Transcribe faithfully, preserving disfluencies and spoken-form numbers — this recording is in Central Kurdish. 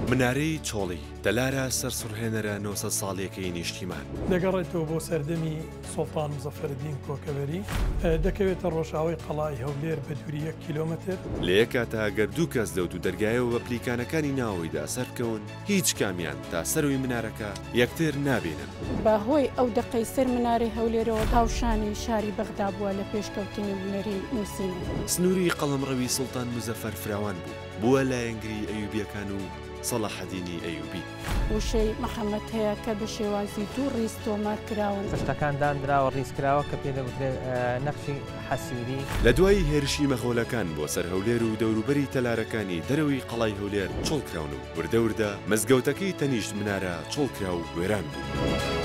منارەی چۆڵی دەلارە سەر سوڕهێنەرە نۆسە ساڵیەکەی نیشتیمان دەگەڕێتەوە بۆ سەردەمی سوڵتان مزەفەرەدین کۆکەوەری دەکەوێتە ڕۆژاوی قەڵای هەولێر بە دووری یەک کیلۆمەتر لە یەک کاتە گەر دوو کەس دەوت و دەرگایەوە بە پلیکانەکانی ناوەوەیدا سەرکەون هیچ کامیان تا سەروی منارەکە یەکتر نابێنن. بەهۆی ئەو دقەی سەر منارەی هەولێرەوە هاوشانی شاری بەغدا بووە لە پێشکەوتنی بنەری نووسینە. سنووری قەڵەمڕەوی سوڵتان مزەفەر فراوان بوو بووە لایەنگری ئەیوبیەکان و سەلاحەدینی ئەیوبی. وشەی محەممەد هەیە کە بە شێوازی دوو ڕیز تۆمار کراون شتەکان دانراوە ڕیزکراوە کە پێ دەوترێت نەخشی حەسیری. لە دوای هێرشی مەخۆلەکان بۆ سەر هەولێر و دەوروبەری تەلارەکانی دەرەوەی قەڵای هەولێر چۆڵکراون و وردەوردە مەزگەوتەکەی تەنیشت منارە چۆڵکرا و وێران بوو.